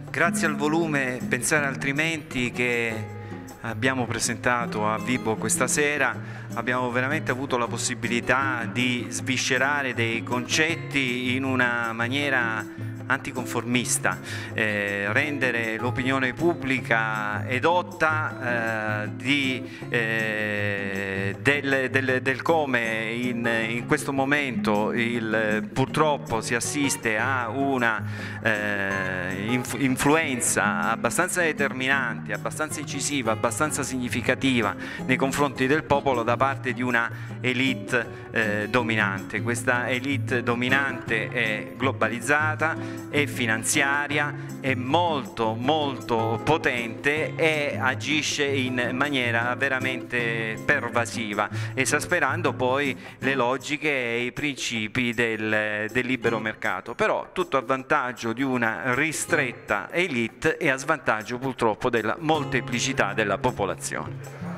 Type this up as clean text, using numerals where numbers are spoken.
Grazie al volume Pensare altrimenti che abbiamo presentato a Vibo questa sera, abbiamo veramente avuto la possibilità di sviscerare dei concetti in una maniera anticonformista, rendere l'opinione pubblica edotta del come in questo momento purtroppo si assiste a una influenza abbastanza determinante, abbastanza incisiva, abbastanza significativa nei confronti del popolo da parte di una elite dominante. Questa elite dominante è globalizzata, è finanziaria, è molto potente e agisce in maniera veramente pervasiva, esasperando poi le logiche e i principi del libero mercato, però tutto a vantaggio di una ristretta elite e a svantaggio purtroppo della molteplicità della popolazione.